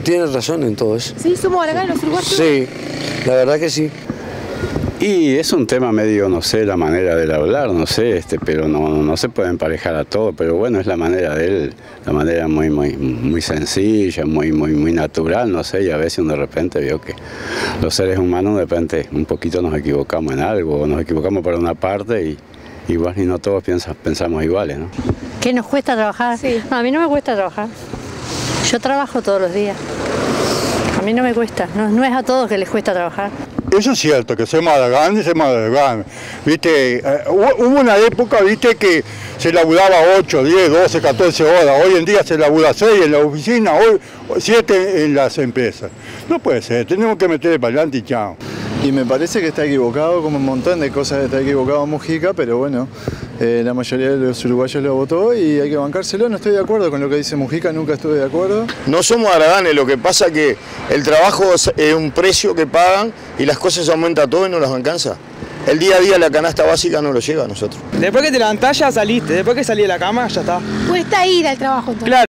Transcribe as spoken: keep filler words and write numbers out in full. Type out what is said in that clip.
tiene razón en todo eso. ¿Sí? ¿Somos haraganes los uruguayos? Sí, la verdad que sí. Y es un tema medio, no sé, la manera de hablar, no sé, este, pero no, no se puede emparejar a todo, pero bueno, es la manera de él, la manera muy, muy, muy sencilla, muy, muy, muy natural, no sé, y a veces uno de repente vio que los seres humanos de repente un poquito nos equivocamos en algo, nos equivocamos por una parte y igual y no todos piensa, pensamos iguales, ¿no? ¿Qué nos cuesta trabajar? Sí. No, a mí no me cuesta trabajar. Yo trabajo todos los días. A mí no me cuesta, no, no es a todos que les cuesta trabajar. Eso es cierto, que somos haraganes, somos haraganes. Viste, eh, hubo una época, viste, que se laburaba ocho, diez, doce, catorce horas. Hoy en día se labura seis en la oficina, hoy siete en las empresas. No puede ser, tenemos que meter para adelante y chao. Y me parece que está equivocado, como un montón de cosas está equivocado Mujica, pero bueno, eh, la mayoría de los uruguayos lo votó y hay que bancárselo. No estoy de acuerdo con lo que dice Mujica, nunca estuve de acuerdo. No somos haraganes, lo que pasa es que el trabajo es un precio que pagan y las cosas aumentan todo y no las alcanza. El día a día la canasta básica no lo llega a nosotros. Después que te levantás ya saliste, después que salí de la cama ya está. Cuesta ir al trabajo entonces. Claro.